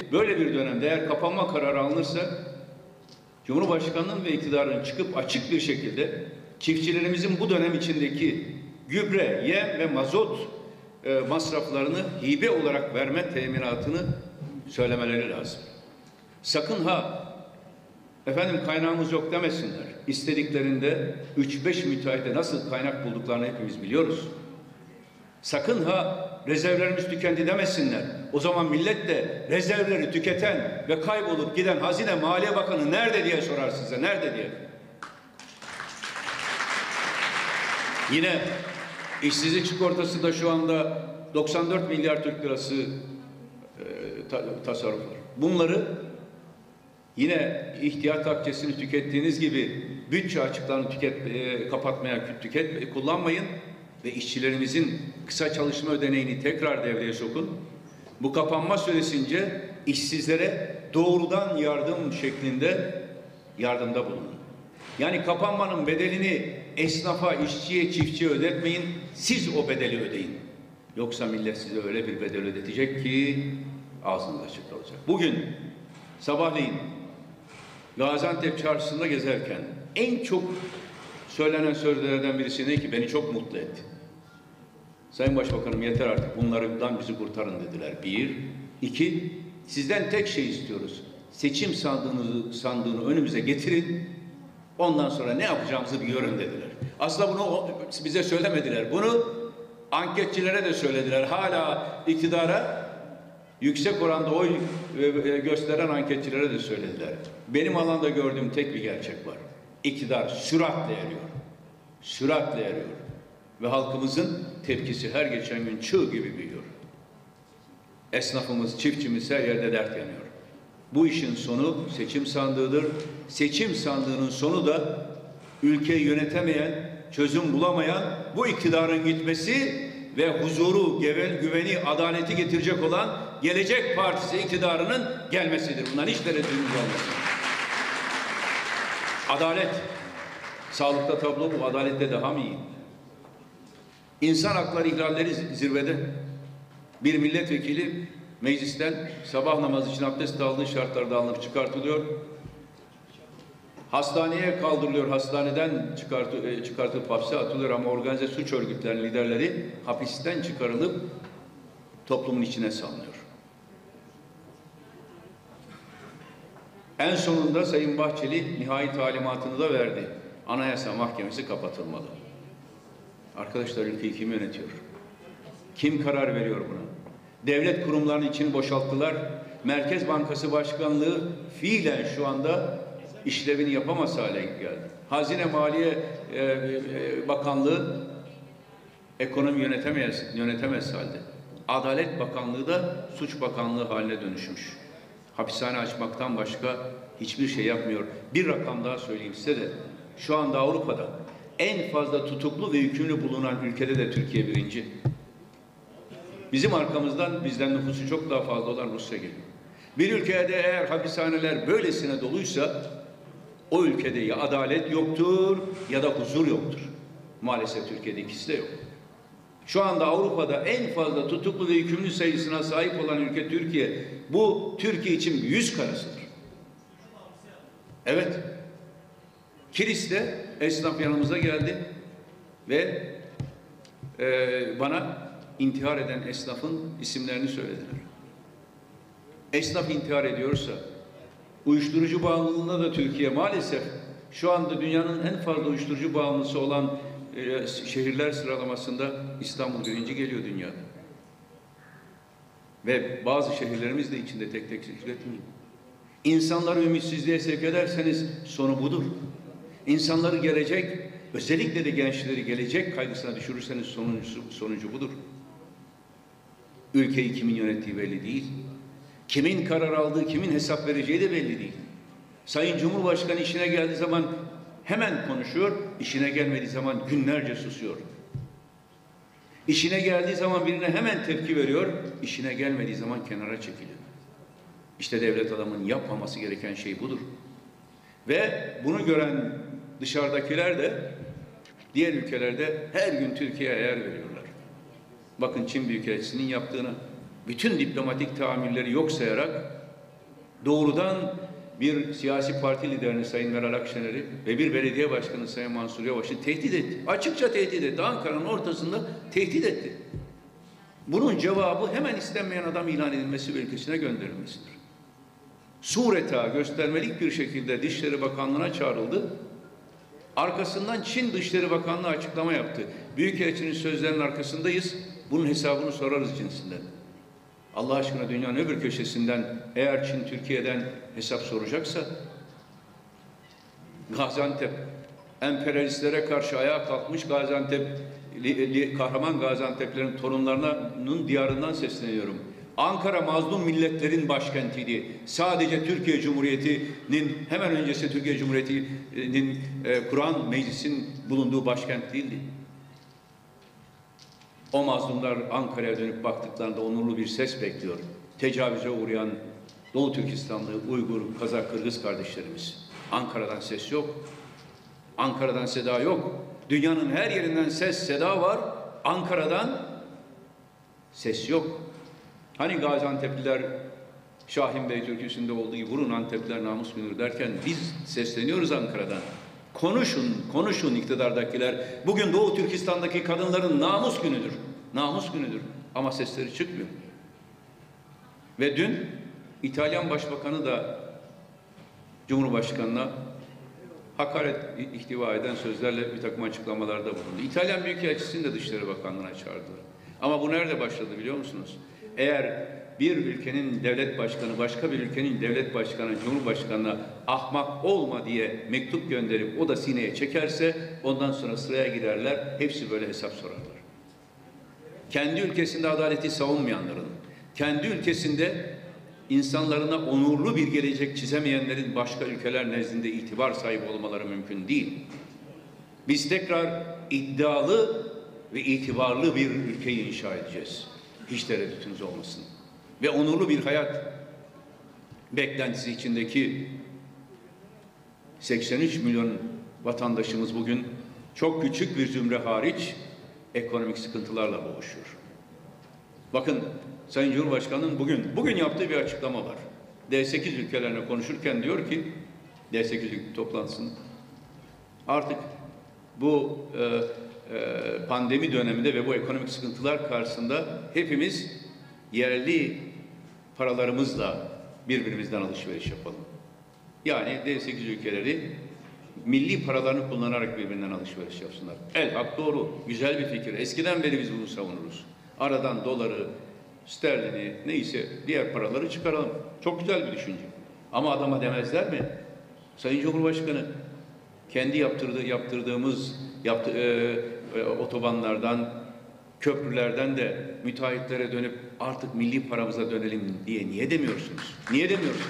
böyle bir dönemde eğer kapanma kararı alınırsa Cumhurbaşkanı'nın ve iktidarın çıkıp açık bir şekilde çiftçilerimizin bu dönem içindeki gübre, yem ve mazot masraflarını hibe olarak verme teminatını söylemeleri lazım. Sakın ha efendim kaynağımız yok demesinler. İstediklerinde 3-5 müteahhite nasıl kaynak bulduklarını hepimiz biliyoruz. Sakın ha rezervlerimiz tükendi demesinler. O zaman millet de rezervleri tüketen ve kaybolup giden Hazine Maliye Bakanı nerede diye sorar size. Nerede diye. Yine işsizlik sigortası da şu anda 94 milyar Türk lirası tasarruf var. Bunları yine ihtiyat akçesini tükettiğiniz gibi bütçe açıklarını kapatmaya kullanmayın ve işçilerimizin kısa çalışma ödeneğini tekrar devreye sokun. Bu kapanma süresince işsizlere doğrudan yardım şeklinde yardımda bulunun. Yani kapanmanın bedelini esnafa, işçiye, çiftçiye ödetmeyin. Siz o bedeli ödeyin. Yoksa millet size öyle bir bedel ödetecek ki ağzınız açık kalacak. Bugün sabahleyin Gaziantep çarşısında gezerken en çok söylenen sözlerden birisi ne ki beni çok mutlu etti. Sayın Başbakanım yeter artık bunlardan bizi kurtarın dediler. Bir. İki, sizden tek şey istiyoruz. Seçim sandığını önümüze getirin. Ondan sonra ne yapacağımızı bir görün dediler. Aslında bunu bize söylemediler. Bunu anketçilere de söylediler. Hala iktidara yüksek oranda oy gösteren anketçilere de söylediler. Benim alanda gördüğüm tek bir gerçek var. İktidar süratle eriyor. Süratle eriyor. Ve halkımızın tepkisi her geçen gün çığ gibi büyüyor. Esnafımız, çiftçimiz her yerde dert yanıyor. Bu işin sonu seçim sandığıdır. Seçim sandığının sonu da ülkeyi yönetemeyen, çözüm bulamayan bu iktidarın gitmesi ve huzuru, güveni, adaleti getirecek olan Gelecek Partisi iktidarının gelmesidir. Bundan hiç tereddütümüz olmasın. Adalet. Sağlıkta tablo bu. Adalette daha mı iyi? İnsan hakları ihlalleri zirvede. Bir milletvekili meclisten sabah namazı için abdest aldığı şartlarda alınıp çıkartılıyor. Hastaneye kaldırılıyor. Hastaneden çıkartılıp hapse atılıyor ama organize suç örgütlerinin liderleri hapisten çıkarılıp toplumun içine salınıyor. En sonunda Sayın Bahçeli nihai talimatını da verdi. Anayasa Mahkemesi kapatılmalı. Arkadaşlar ülkeyi kim yönetiyor? Kim karar veriyor buna? Devlet kurumlarının içini boşalttılar. Merkez Bankası Başkanlığı fiilen şu anda işlevini yapamaz hale geldi. Hazine Maliye Bakanlığı ekonomi yönetemez halde. Adalet Bakanlığı da Suç Bakanlığı haline dönüşmüş. Hapishane açmaktan başka hiçbir şey yapmıyor. Bir rakam daha söyleyeyim size de. Şu anda Avrupa'da en fazla tutuklu ve yükümlü bulunan ülkede de Türkiye birinci. Bizim arkamızdan bizden nüfusu çok daha fazla olan Rusya geliyor. Bir ülkede eğer hapishaneler böylesine doluysa o ülkede ya adalet yoktur ya da huzur yoktur. Maalesef Türkiye'de ikisi de yok. Şu anda Avrupa'da en fazla tutuklu ve yükümlü sayısına sahip olan ülke Türkiye. Bu Türkiye için bir yüz karasıdır. Evet. Kilis'te esnaf yanımıza geldi ve bana intihar eden esnafın isimlerini söylediler. Esnaf intihar ediyorsa uyuşturucu bağımlılığında da Türkiye maalesef şu anda dünyanın en fazla uyuşturucu bağımlısı olan şehirler sıralamasında İstanbul birinci geliyor dünyada. Ve bazı şehirlerimiz de içinde tek tek zikretmeyeyim. İnsanları ümitsizliğe sevk ederseniz sonu budur. İnsanları gelecek, özellikle de gençleri gelecek kaygısına düşürürseniz sonucu budur. Ülkeyi kimin yönettiği belli değil. Kimin karar aldığı, kimin hesap vereceği de belli değil. Sayın Cumhurbaşkanı işine geldiği zaman hemen konuşuyor, işine gelmediği zaman günlerce susuyor. İşine geldiği zaman birine hemen tepki veriyor, işine gelmediği zaman kenara çekiliyor. İşte devlet adamının yapmaması gereken şey budur. Ve bunu gören dışarıdakiler de diğer ülkelerde her gün Türkiye'ye ayar veriyorlar. Bakın Çin Büyükelçisi'nin yaptığını, bütün diplomatik tahammülleri yok sayarak doğrudan bir siyasi parti liderini Sayın Meral Akşener'i ve bir belediye başkanı Sayın Mansur Yavaş'ı tehdit etti. Açıkça tehdit etti. Ankara'nın ortasında tehdit etti. Bunun cevabı hemen istenmeyen adam ilan edilmesi ve ülkesine gönderilmesidir. Sureta göstermelik bir şekilde Dışişleri Bakanlığı'na çağrıldı. Arkasından Çin Dışişleri Bakanlığı açıklama yaptı. Büyükelçinin sözlerinin arkasındayız. Bunun hesabını sorarız cinsinden. Allah aşkına dünyanın öbür köşesinden eğer Çin Türkiye'den hesap soracaksa Gaziantep, emperyalistlere karşı ayağa kalkmış Gaziantep, kahraman Gaziantep'lerin torunlarının diyarından sesleniyorum. Ankara mazlum milletlerin başkentiydi. Sadece Türkiye Cumhuriyeti'nin hemen öncesi Türkiye Cumhuriyeti'nin Kur'an Meclisi'nin bulunduğu başkent değildi. O mazlumlar Ankara'ya dönüp baktıklarında onurlu bir ses bekliyor. Tecavüze uğrayan Doğu Türkistanlı, Uygur, Kazak, Kırgız kardeşlerimiz. Ankara'dan ses yok. Ankara'dan seda yok. Dünyanın her yerinden ses, seda var. Ankara'dan ses yok. Hani Gaziantep'liler Şahin Bey türküsünde olduğu gibi vurun Antepliler namus günür derken biz sesleniyoruz Ankara'dan. Konuşun, konuşun iktidardakiler. Bugün Doğu Türkistan'daki kadınların namus günüdür. Namus günüdür. Ama sesleri çıkmıyor. Ve dün İtalyan Başbakanı da Cumhurbaşkanı'na hakaret ihtiva eden sözlerle bir takım açıklamalarda bulundu. İtalyan Büyükelçisi'ni de Dışişleri Bakanlığı'na çağırdılar. Ama bu nerede başladı biliyor musunuz? Eğer bir ülkenin devlet başkanı, başka bir ülkenin devlet başkanı, Cumhurbaşkanı'na ahmak olma diye mektup gönderip o da sineye çekerse ondan sonra sıraya girerler. Hepsi böyle hesap sorarlar. Kendi ülkesinde adaleti savunmayanların, kendi ülkesinde insanlarına onurlu bir gelecek çizemeyenlerin başka ülkeler nezdinde itibar sahibi olmaları mümkün değil. Biz tekrar iddialı ve itibarlı bir ülkeyi inşa edeceğiz. Hiç tereddütünüz olmasın. Ve onurlu bir hayat beklentisi içindeki 83 milyon vatandaşımız bugün çok küçük bir zümre hariç ekonomik sıkıntılarla boğuşuyor. Bakın Sayın Cumhurbaşkanı'nın bugün yaptığı bir açıklama var. D8 ülkelerine konuşurken diyor ki D8 toplantısında artık bu pandemi döneminde ve bu ekonomik sıkıntılar karşısında hepimiz yerli paralarımızla birbirimizden alışveriş yapalım. Yani D8 ülkeleri milli paralarını kullanarak birbirinden alışveriş yapsınlar. Hak doğru, güzel bir fikir. Eskiden beri biz bunu savunuruz. Aradan doları, sterlini, neyse diğer paraları çıkaralım. Çok güzel bir düşünce. Ama adama demezler mi? Sayın Cumhurbaşkanı, kendi yaptırdığımız otobanlardan, köprülerden de müteahhitlere dönüp artık milli paramıza dönelim diye niye demiyorsunuz? Niye demiyorsunuz?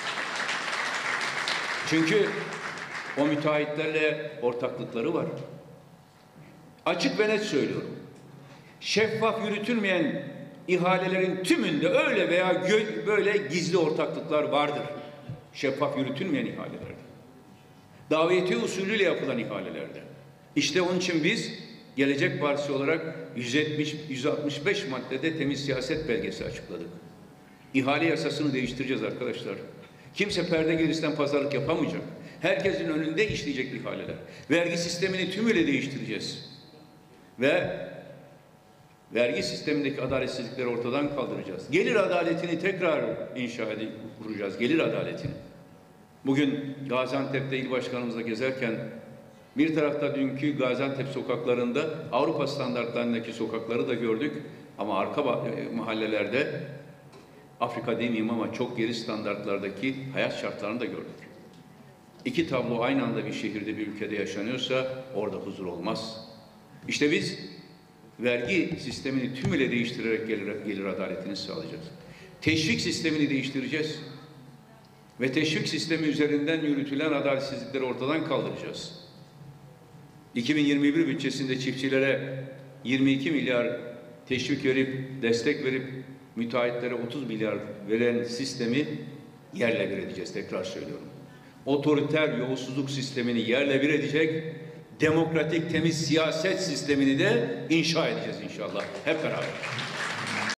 Çünkü o müteahhitlerle ortaklıkları var. Açık ve net söylüyorum. Şeffaf yürütülmeyen ihalelerin tümünde öyle veya böyle gizli ortaklıklar vardır. Şeffaf yürütülmeyen ihalelerde. Davetiye usulüyle yapılan ihalelerde. İşte onun için biz Gelecek Partisi olarak 165 maddede temiz siyaset belgesi açıkladık. İhale yasasını değiştireceğiz arkadaşlar. Kimse perde gerisinden pazarlık yapamayacak. Herkesin önünde işleyecek ihaleler. Vergi sistemini tümüyle değiştireceğiz. Ve vergi sistemindeki adaletsizlikleri ortadan kaldıracağız. Gelir adaletini tekrar kuracağız. Gelir adaletini. Bugün Gaziantep'te il başkanımızla gezerken bir tarafta dünkü Gaziantep sokaklarında Avrupa standartlarındaki sokakları da gördük. Ama arka mahallelerde Afrika demeyeyim ama çok geri standartlardaki hayat şartlarını da gördük. İki tablo aynı anda bir şehirde, bir ülkede yaşanıyorsa orada huzur olmaz. İşte biz vergi sistemini tümüyle değiştirerek gelir adaletini sağlayacağız. Teşvik sistemini değiştireceğiz. Ve teşvik sistemi üzerinden yürütülen adaletsizlikleri ortadan kaldıracağız. 2021 bütçesinde çiftçilere 22 milyar teşvik verip, destek verip müteahhitlere 30 milyar veren sistemi yerle bir edeceğiz. Tekrar söylüyorum. Otoriter yolsuzluk sistemini yerle bir edecek, demokratik temiz siyaset sistemini de inşa edeceğiz inşallah. Hep beraber.